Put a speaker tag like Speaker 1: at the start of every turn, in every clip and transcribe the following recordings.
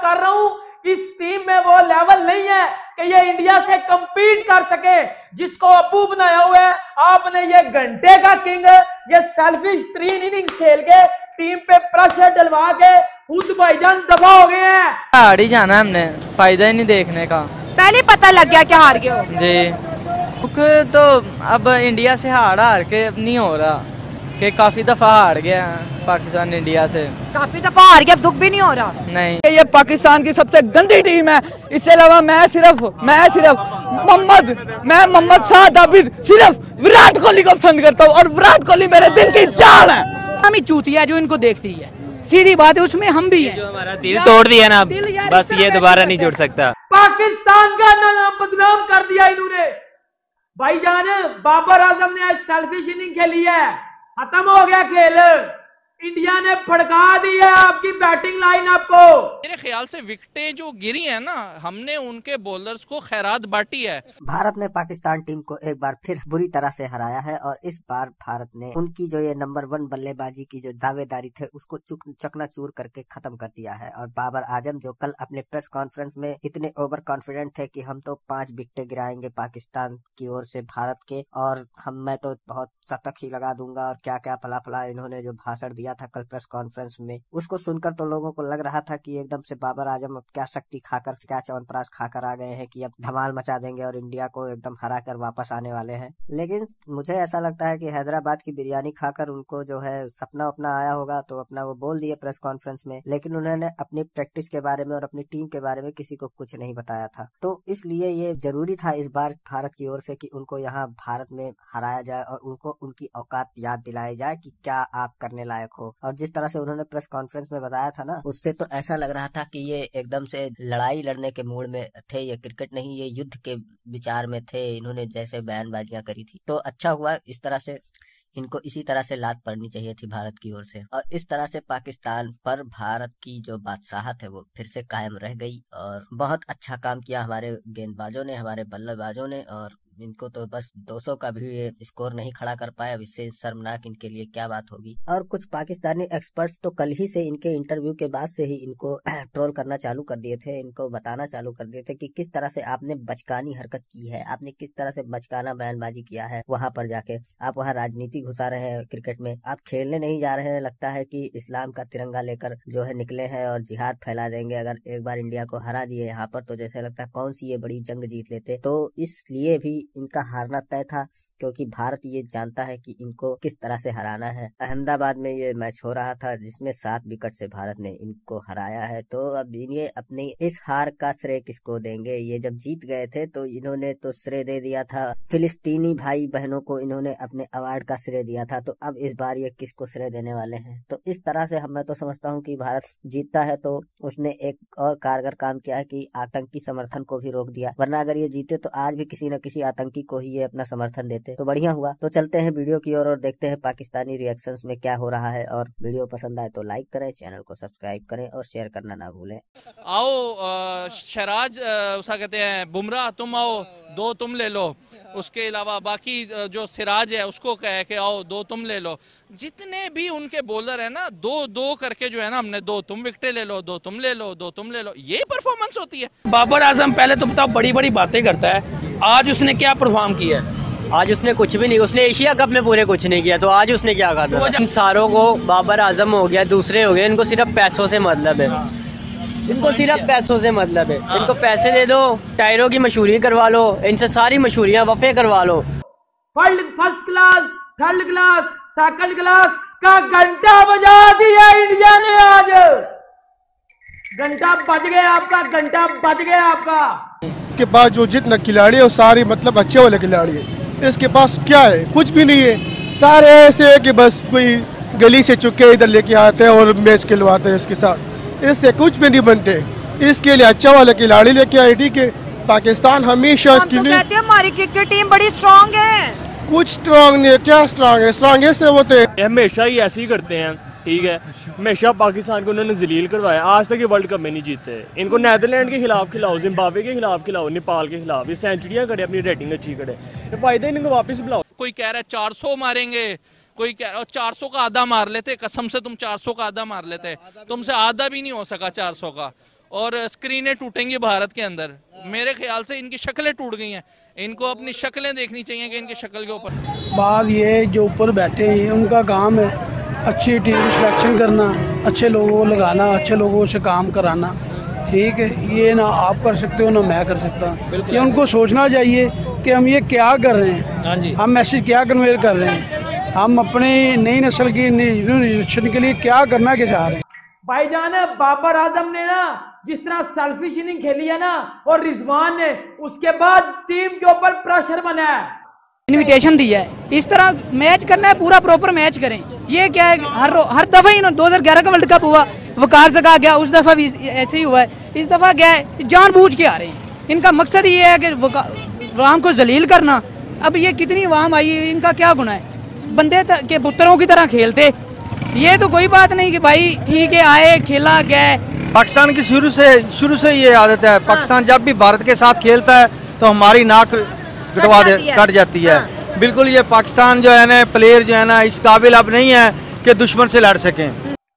Speaker 1: कर रहा हूं, इस टीम में वो लेवल नहीं है कि ये इंडिया से कंपीट कर सके। जिसको अब्बू बनाया हुआ है आपने, ये घंटे का किंग, ये सेल्फिश 3 इनिंग्स खेल के टीम पे प्रेशर डलवा के खुद भाईजान दबा हो गए हैं।
Speaker 2: हार ही जाना हमने, फायदा ही नहीं देखने का।
Speaker 3: पहले पता लग गया कि हार गए हो
Speaker 2: जी, तो अब इंडिया से हार के नहीं हो रहा कि काफी दफा हार गया पाकिस्तान इंडिया से,
Speaker 3: काफी दफा हार गया, अब दुख भी नहीं हो रहा।
Speaker 2: नहीं,
Speaker 4: ये पाकिस्तान की सबसे गंदी टीम है। इससे अलावा मैं सिर्फ मोहम्मद शाहिद आबिद सिर्फ विराट कोहली को पसंद करता हूँ और विराट कोहली मेरे दिल की जान है।
Speaker 5: हम ही चूतिया जो इनको देखती है, सीधी बात है, उसमें हम भी हैं।
Speaker 6: जो हमारा दिल तोड़ दिया ना, बस ये दोबारा नहीं जुड़ सकता।
Speaker 1: पाकिस्तान का नाम बदनाम कर दिया इन्होंने। भाईजान बाबर आजम ने आज सेल्फिश इनिंग खेली है, खत्म हो गया खेल। इंडिया ने फड़का दी है आपकी बैटिंग लाइनअप को।
Speaker 7: मेरे ख्याल से विकेटें जो गिरी है ना, हमने उनके बॉलर्स को खैरात बांटी है।
Speaker 8: भारत ने पाकिस्तान टीम को एक बार फिर बुरी तरह से हराया है और इस बार भारत ने उनकी जो ये नंबर 1 बल्लेबाजी की जो दावेदारी थे उसको चकनाचूर करके खत्म कर दिया है। और बाबर आजम जो कल अपने प्रेस कॉन्फ्रेंस में इतने ओवर कॉन्फिडेंट थे कि हम तो 5 विकेटें गिराएंगे पाकिस्तान की ओर से भारत के, और मैं तो बहुत शतक ही लगा दूंगा, और क्या क्या फला इन्होंने जो भाषण दिया था कल प्रेस कॉन्फ्रेंस में, उसको सुनकर तो लोगों को लग रहा था कि एकदम से बाबर आजम अब क्या शक्ति खाकर, क्या च्यवनप्राश खाकर आ गए हैं कि अब धमाल मचा देंगे और इंडिया को एकदम हरा कर वापस आने वाले हैं। लेकिन मुझे ऐसा लगता है कि हैदराबाद की बिरयानी खाकर उनको जो है सपना अपना आया होगा, तो अपना वो बोल दिए प्रेस कॉन्फ्रेंस में, लेकिन उन्होंने अपनी प्रैक्टिस के बारे में और अपनी टीम के बारे में किसी को कुछ नहीं बताया था। तो इसलिए ये जरूरी था इस बार भारत की ओर से कि उनको यहाँ भारत में हराया जाए और उनको उनकी औकात याद दिलाई जाए कि क्या आप करने लायक हो। और जिस तरह से उन्होंने प्रेस कॉन्फ्रेंस में बताया था ना, उससे तो ऐसा लग रहा था कि ये एकदम से लड़ाई लड़ने के मूड में थे, ये क्रिकेट नहीं, ये युद्ध के विचार में थे। इन्होंने जैसे बयानबाजियां करी थी, तो अच्छा हुआ, इस तरह से इनको इसी तरह से लात पड़नी चाहिए थी भारत की ओर से। और इस तरह से पाकिस्तान पर भारत की जो बादशाहत है वो फिर से कायम रह गई और बहुत अच्छा काम किया हमारे गेंदबाजों ने, हमारे बल्लेबाजों ने। और इनको तो बस 200 का भी स्कोर नहीं खड़ा कर पाया, अब इससे शर्मनाक इनके लिए क्या बात होगी। और कुछ पाकिस्तानी एक्सपर्ट्स तो कल ही से इनके इंटरव्यू के बाद से ही इनको ट्रोल करना चालू कर दिए थे, इनको बताना चालू कर दिए थे कि किस तरह से आपने बचकानी हरकत की है, आपने किस तरह से बचकाना बयानबाजी किया है वहां पर जाके। आप वहां राजनीति घुसा रहे हैं क्रिकेट में, आप खेलने नहीं जा रहे हैं, लगता है कि इस्लाम का तिरंगा लेकर जो है निकले हैं और जिहाद फैला देंगे। अगर एक बार इंडिया को हरा दिए यहाँ पर तो जैसे लगता है कौन सी ये बड़ी जंग जीत लेते। तो इसलिए भी इनका हारना तय था, क्योंकि भारत ये जानता है कि इनको किस तरह से हराना है। अहमदाबाद में ये मैच हो रहा था जिसमें 7 विकेट से भारत ने इनको हराया है। तो अब ये अपनी इस हार का श्रेय किसको देंगे? ये जब जीत गए थे तो इन्होंने तो श्रेय दे दिया था फिलिस्तीनी भाई बहनों को, इन्होंने अपने अवार्ड का श्रेय दिया था। तो अब इस बार ये किसको श्रेय देने वाले हैं? तो इस तरह से मैं तो समझता हूँ कि भारत जीतता है तो उसने एक और कारगर काम किया है कि आतंकी समर्थन को भी रोक दिया, वरना अगर ये जीते तो आज भी किसी न किसी आतंकी को ही ये अपना समर्थन देते, तो बढ़िया हुआ। तो चलते हैं वीडियो की ओर और देखते हैं पाकिस्तानी रिएक्शंस में क्या हो रहा है। और वीडियो पसंद आए तो लाइक करें, चैनल को सब्सक्राइब करें और शेयर करना ना भूलें।
Speaker 7: आओ शहराज, उसका कहते हैं बुमराह, तुम आओ 2 तुम ले लो। उसके अलावा बाकी जो सिराज है उसको कहे कि आओ 2 तुम ले लो। जितने भी उनके बॉलर है ना, 2-2 करके जो है ना, हमने 2 तुम विकेटें ले लो, 2 तुम ले लो, 2 तुम ले लो, ये परफॉर्मेंस होती है।
Speaker 5: बाबर आजम पहले तो बताओ बड़ी बड़ी बातें करता है, आज उसने क्या परफॉर्म किया है?
Speaker 6: आज उसने कुछ भी नहीं, उसने एशिया कप में पूरे कुछ नहीं किया, तो आज उसने क्या कहा? इन सारों को बाबर आजम हो गया, दूसरे हो गए, इनको सिर्फ पैसों से मतलब है, इनको सिर्फ पैसों से मतलब है। इनको पैसे दे दो, टायरों की मशहूरी करवा लो, इनसे सारी मशहूरियां वफे करवा लो।
Speaker 1: First class, third class, second class का घंटा बजा दिया इंडिया ने। आज घंटा बज गया आपका, घंटा बज गया आपका।
Speaker 9: के पास जो जितना खिलाड़ी है वो सारी मतलब अच्छे वाले खिलाड़ी है, इसके पास क्या है? कुछ भी नहीं है। सारे ऐसे है कि बस कोई गली से चुके इधर लेके आते हैं और मैच खिलवाते हैं इसके साथ, इससे कुछ भी नहीं बनते। इसके लिए अच्छा वाले खिलाड़ी लेके आए। ठीक है, पाकिस्तान हमेशा
Speaker 3: कहते हैं हमारी क्रिकेट टीम बड़ी स्ट्रांग है।
Speaker 9: कुछ स्ट्रांग नहीं है। क्या स्ट्रांग है? स्ट्रांगेस्ट है वो तो
Speaker 10: हमेशा ही ऐसे ही करते हैं। ठीक है, हमेशा पाकिस्तान को उन्होंने जलील करवाया, आज तक ये वर्ल्ड कप में नहीं जीते। इनको नीदरलैंड के खिलाफ खिलाओ, जिम्बाब्वे के खिलाफ खिलाओ, नेपाल के खिलाफ, ये सेंचुरियां करे, अपनी रेटिंग अच्छी करे, ये फायदा इनको वापस बुलाओ।
Speaker 7: कोई कह रहा है 400 मारेंगे, कोई कह रहा है 400 का आधा मार लेते, कसम से तुम 400 का आधा मार लेते, तुमसे आधा भी नहीं हो सका 400 का। और स्क्रीनें टूटेंगी भारत के अंदर। मेरे ख्याल से इनकी शक्लें टूट गई हैं, इनको अपनी शक्लें देखनी चाहिए कि इनकी शक्ल के ऊपर।
Speaker 11: बात ये जो ऊपर बैठे हैं उनका काम है अच्छी टीम सिलेक्शन करना, अच्छे लोगों को लगाना, अच्छे लोगों से काम कराना, ठीक है। ये ना आप कर सकते हो ना मैं कर सकता। ये उनको सोचना चाहिए कि हम ये क्या कर रहे हैं, हम मैसेज क्या कन्वे कर रहे हैं, हम अपने नई नस्ल की जनरेशन के लिए क्या करना के चाह रहे हैं।
Speaker 1: भाईजान बाबर आजम ने ना जिस तरह सेल्फिश इनिंग खेली है ना, और रिजवान ने उसके बाद टीम के ऊपर प्रेशर बना है,
Speaker 12: इनविटेशन दिया है, इस तरह मैच करना है, पूरा प्रॉपर मैच करें। ये क्या है हर दफा ही 2011 का वर्ल्ड कप हुआ, वकार जगह गया, उस दफा भी ऐसे ही हुआ है, इस दफा क्या है जानबूझ के आ रहे हैं। इनका मकसद ये है कि अवाम को जलील करना। अब ये कितनी अवाम आई है, इनका क्या गुनाह है, बंदे के पुत्रों की तरह खेलते। ये तो कोई बात नहीं कि भाई ठीक है आए खेला गया।
Speaker 13: पाकिस्तान की शुरू से ये आदत है, पाकिस्तान जब भी भारत के साथ खेलता है तो हमारी नाक कट जाती है। बिल्कुल ये पाकिस्तान जो है ना, प्लेयर जो है ना, इस काबिल अब नहीं है कि दुश्मन से लड़ सकें।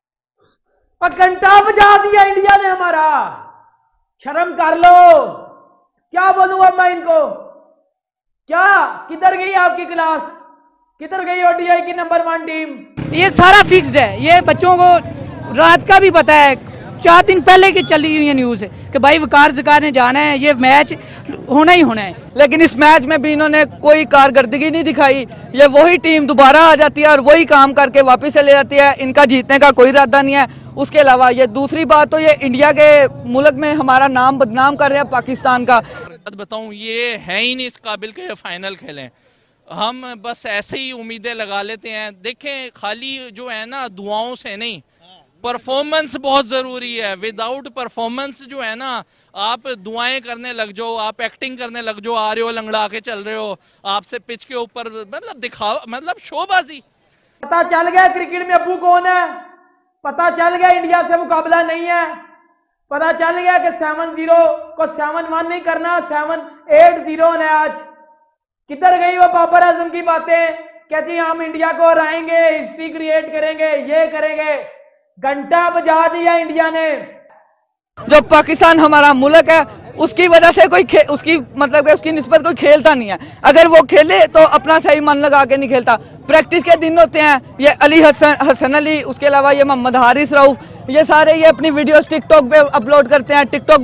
Speaker 1: घंटा बजा दिया इंडिया ने हमारा, शर्म कर लो। क्या बोलूं अब मैं इनको, क्या किधर गई आपकी क्लास, किधर गई ओडीआई की नंबर 1 टीम।
Speaker 12: ये सारा फिक्स्ड है, ये बच्चों को रात का भी पता है, 4 दिन पहले की चली हुई है न्यूज़ कि भाई वकार ज़कार ने जाना है, ये मैच होना ही होना है।
Speaker 4: लेकिन इस मैच में भी इन्होंने कोई कारकर्दगी नहीं दिखाई। ये वही टीम दोबारा आ जाती है और वही काम करके वापस चले जाती है। इनका जीतने का कोई इरादा नहीं है। उसके अलावा ये दूसरी बात तो ये इंडिया के मुल्क में हमारा नाम बदनाम कर रहे हैं पाकिस्तान का।
Speaker 7: बताऊं ये है ही नहीं इस काबिल के फाइनल खेलें। हम बस ऐसे ही उम्मीदें लगा लेते हैं। देखें खाली जो है ना दुआओं से नहीं, परफॉर्मेंस बहुत ज़रूरी है। विदाउट परफॉर्मेंस जो है ना, आप दुआएं करने लग जाओ, आप एक्टिंग करने लग जाओ, आ रहे हो लंगड़ा के चल रहे हो, आपसे पिच के ऊपर मतलब दिखाओ, मतलब शोबाजी।
Speaker 1: पता चल गया क्रिकेट में अबू कौन है, पता चल गया इंडिया से मुकाबला नहीं है, पता चल गया कि 7-0 को 7-1 नहीं करना, 7-8-0 है आज। किधर गई वो बाबर आजम की बातें, कहती हम इंडिया को हराएंगे, हिस्ट्री क्रिएट करेंगे, ये करेंगे। घंटा बजा दिया इंडिया ने।
Speaker 4: जो पाकिस्तान हमारा मुल्क है उसकी वजह से कोई उसकी मतलब कि उसकी निस्बत कोई खेलता नहीं है। अगर वो खेले तो अपना सही मन लगा के नहीं खेलता। प्रैक्टिस के दिन होते हैं, ये अली हसन अली, उसके अलावा ये मोहम्मद हारिस रऊफ, ये सारे ये अपनी वीडियोस टिकटॉक पे अपलोड करते हैं, टिकटॉक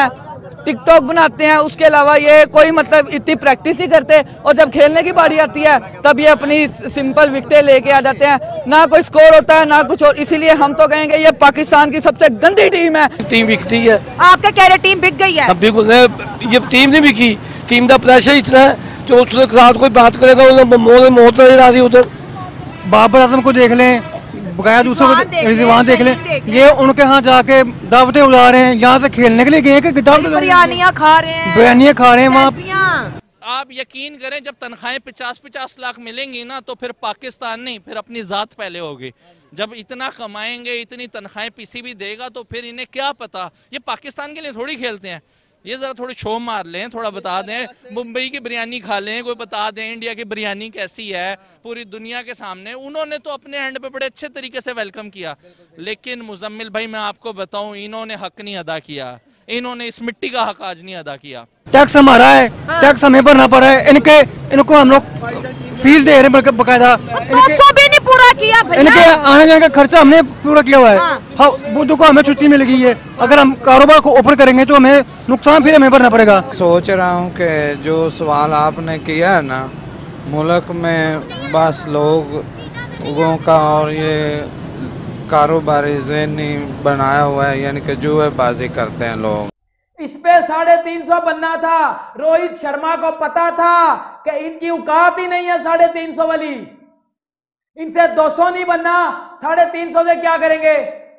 Speaker 4: बनाते हैं। उसके अलावा ये कोई मतलब इतनी प्रैक्टिस नहीं करते, और जब खेलने की बारी आती है तब ये अपनी सिंपल विकेटें लेके आ जाते हैं। ना कोई स्कोर होता है ना कुछ और। इसीलिए हम तो कहेंगे ये पाकिस्तान की सबसे गंदी टीम है।
Speaker 14: टीम बिकती है,
Speaker 3: आपका कह रहे टीम बिक गई है?
Speaker 14: बिल्कुल ये टीम नहीं बिकी, टीम का प्रेशर इतना है जो उसके साथ कोई बात करेगा मौत नजर आ रही। उधर बाबर आजम को देख लें, बकाया दूसरों को रिजवान देख लें, ये उनके यहाँ जाके दावतें उड़ा रहे हैं। यहाँ से खेलने के लिए गए कि
Speaker 3: बिरयानियाँ खा रहे हैं
Speaker 7: वहाँ। आप यकीन करें जब तनख्वाहें 50-50 लाख मिलेंगी ना, तो फिर पाकिस्तान नहीं, फिर अपनी ज़ात पहले होगी। जब इतना कमाएंगे, इतनी तनख्वाहें पीसीबी देगा, तो फिर इन्हें क्या पता, ये पाकिस्तान के लिए थोड़ी खेलते हैं। ये ज़रा थोड़ी शो मार लें, थोड़ा बता दें, मुंबई की बिरयानी खा लें, कोई बता दें इंडिया की बिरयानी कैसी है पूरी दुनिया के सामने। उन्होंने तो अपने एंड पे बड़े अच्छे तरीके से वेलकम किया, लेकिन मुजम्मिल भाई मैं आपको बताऊं, इन्होंने हक नहीं अदा किया, इन्होंने इस मिट्टी का हक आज नहीं अदा किया।
Speaker 14: टैक्स हमारा है, टैक्स हमें भरना पड़ा है, इनको हम लोग फीस दे रहे हैं बकायदा।
Speaker 3: 200 भी नहीं पूरा किया भैया।
Speaker 14: इनके आने जाने का खर्चा हमने पूरा किया हुआ है। हाँ, वो को हमें छुट्टी मिल गई है। अगर हम कारोबार को ओपन करेंगे तो हमें नुकसान फिर हमें भरना पड़ेगा।
Speaker 15: सोच रहा हूँ कि जो सवाल आपने किया है ना, मुल्क में बस लोगों का और ये कारोबारी ज़हनी बनाया हुआ है, यानी कि जुएबाजी करते हैं लोग।
Speaker 1: इस पे 350 बनना था। रोहित शर्मा को पता था कि इनकी औकात ही नहीं है 350 वाली, इनसे 200 नहीं बनना, 350 से क्या करेंगे।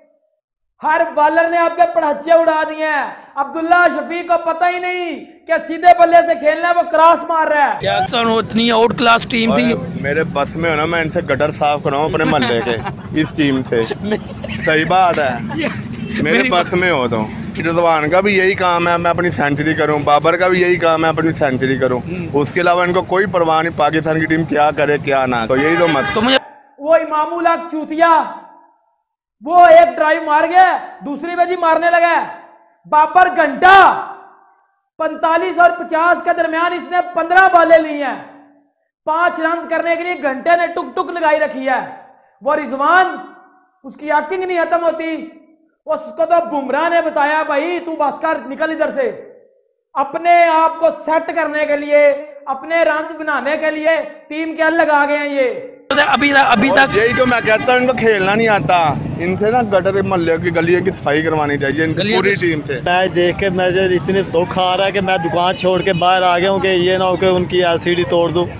Speaker 1: हर बॉलर ने आपके पड़ाचे उड़ा दिए हैं। अब्दुल्ला शफीक को पता ही नहीं कि सीधे बल्ले से खेलना है, वो क्रॉस मार रहा है।
Speaker 5: जैक्सन उतनी आउट क्लास टीम थी।
Speaker 16: मेरे बस में हो ना, मैं इनसे गटर साफ कराऊं अपने मोहल्ले के इस टीम से। सही बात है, मेरे बस में हो तो। रिजवान का भी यही काम है, मैं अपनी सेंचुरी करूं। बाबर का भी यही काम है, अपनी सेंचुरी करूं। उसके अलावा इनको कोई परवाह नहीं पाकिस्तान की टीम क्या करे क्या ना। तो यही तो मत।
Speaker 1: वो इमामुल हक चूतिया, वो एक ड्राइव मार गया, दूसरी बजी मारने लगा। बाबर घंटा 45 और 50 के दरमियान इसने 15 बॉलें ली हैं। 5 रन करने के लिए घंटे ने टुक टुक लगाई रखी है। वो रिजवान, उसकी एक्टिंग नहीं खत्म होती। उसको तो बुमराह ने बताया, भाई तू बस कर, निकल इधर से। अपने आप को सेट करने के लिए, अपने रन बनाने के लिए टीम के अलग आ गए हैं ये।
Speaker 5: अभी तक
Speaker 16: यही तो मैं कहता हूँ, इनको खेलना नहीं आता। इनसे ना गटर मोहल्ले की गलियों की सफाई करवानी चाहिए पूरी टीम से।
Speaker 17: मैच देख के मुझे इतने दुख आ रहा है कि मैं दुकान छोड़ के बाहर आ गया हूँ कि ये ना हो कि उनकी एलसीडी तोड़ दूँ।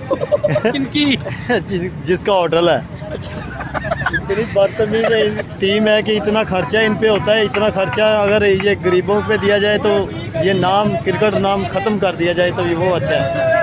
Speaker 17: जिसका होटल है। इतनी बदतमीज टीम है कि इतना खर्चा इन पे होता है, इतना खर्चा अगर ये गरीबों पे दिया जाए तो ये नाम, क्रिकेट नाम ख़त्म कर दिया जाए तो ये वो अच्छा है।